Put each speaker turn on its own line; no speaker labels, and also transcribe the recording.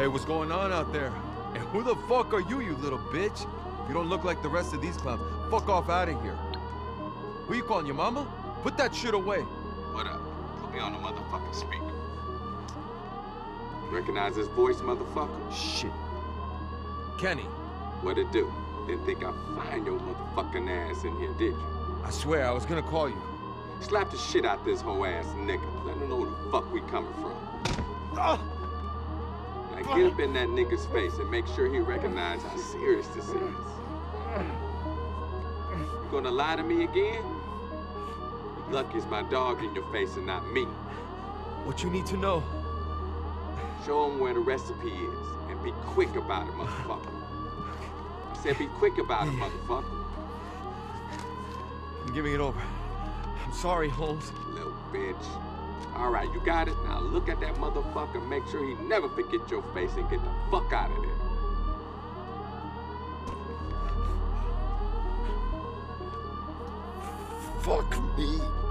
what's going on out there? And who the fuck are you, you little bitch? You don't look like the rest of these clowns. Fuck off out of here. Who you calling, your mama? Put that shit away.
What up? Put me on the motherfucking speaker. Recognize his voice, motherfucker?
Shit. Kenny.
What it do? Didn't think I'd find your motherfucking ass in here, did you?
I swear, I was gonna call you.
Slap the shit out this whole ass nigga. Let him know where the fuck we coming from. Now get up in that nigga's face and make sure he recognize how serious this is. You gonna lie to me again? Lucky it's my dog in your face and not me.
What you need to know?
Show him where the recipe is and be quick about it, motherfucker. I said be quick about it, motherfucker.
I'm giving it over. I'm sorry, Holmes.
Little bitch. All right, you got it? Now look at that motherfucker and make sure he never forget your face and get the fuck out of there.
Fuck me.